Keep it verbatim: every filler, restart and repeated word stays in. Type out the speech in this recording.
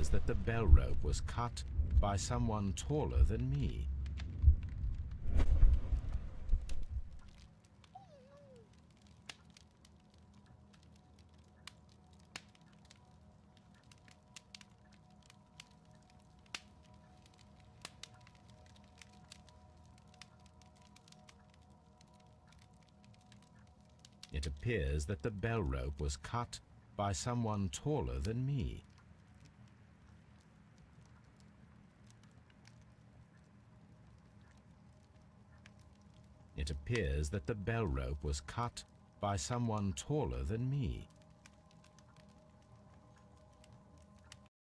appears that the bell rope was cut by someone taller than me. It appears that the bell rope was cut by someone taller than me. It appears that the bell rope was cut by someone taller than me.